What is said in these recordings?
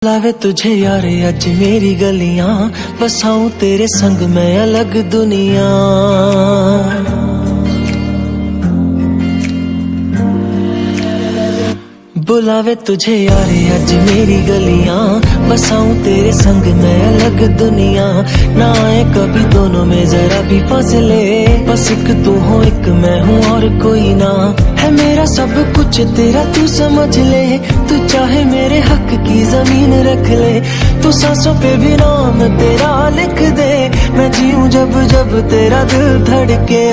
लावे तुझे यार अज मेरी गलियां, बसाऊं तेरे संग मैं अलग दुनिया। बुलावे तुझे यार अज मेरी गलियां, बसाऊं तेरे संग मैं अलग दुनिया। ना आए कभी दोनों में जरा भी फासले, बस एक तू हो एक मैं हूँ और कोई ना। है मेरा सब कुछ तेरा तू समझ ले, तू चाहे मेरे हक की जमीन रख ले। तू सांसों पे भी नाम तेरा लिख दे, मैं जीऊं जब जब तेरा दिल धड़के।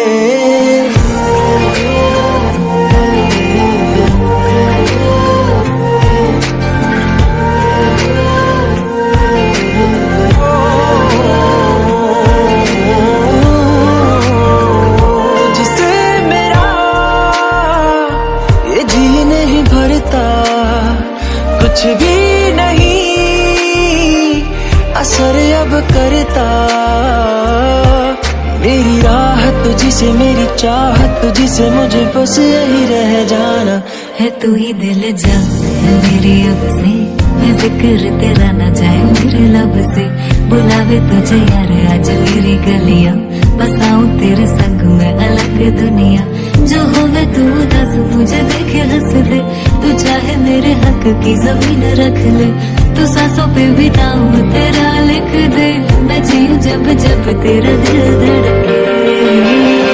कुछ भी नहीं असर अब करता, मेरी राहत तुझसे मेरी चाहत तुझसे, मुझे बस यही रह जाना है। तू ही दिल जा है मेरी अब से, मैं जिक्र तेरा न जाए मेरे लब से। बुलावे तुझे यार आज मेरी गलियां, बसाऊं तेरे संग में अलग दुनिया। जो होवे तू दस मुझे देखे हंस दे, तू चाहे मेरे हक की जमीन रख ले। तू सांसों पे भी नाम तेरा लिख दे, मैं जीऊं जब जब तेरा दिल धड़के।